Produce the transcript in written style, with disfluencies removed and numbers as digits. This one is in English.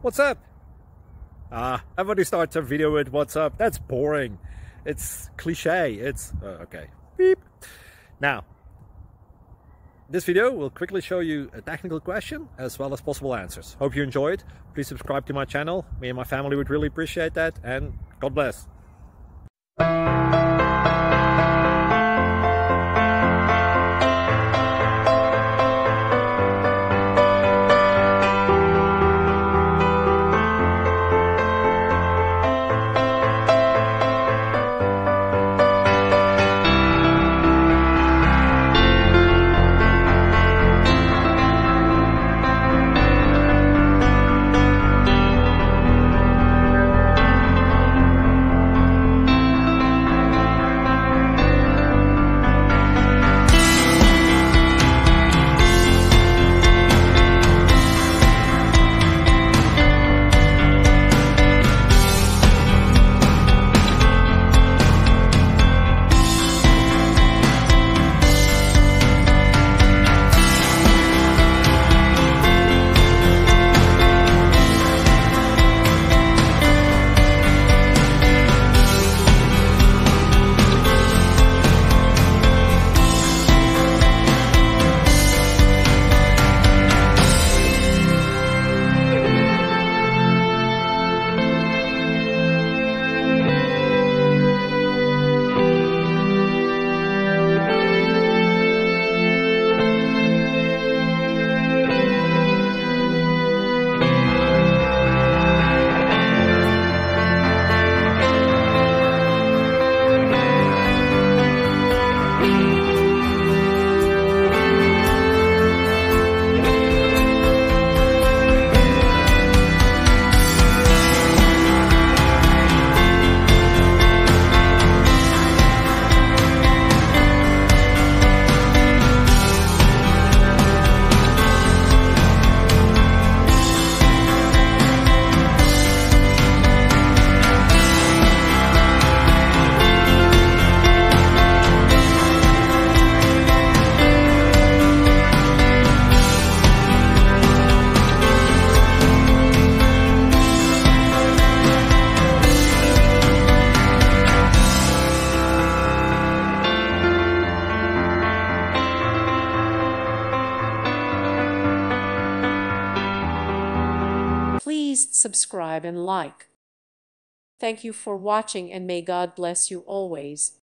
What's up? Everybody starts a video with what's up. That's boring. It's cliche. It's okay. Beep. Now, this video will quickly show you a technical question as well as possible answers. Hope you enjoy it. Please subscribe to my channel. Me and my family would really appreciate that, and God bless. Please subscribe and like. Thank you for watching, and may God bless you always.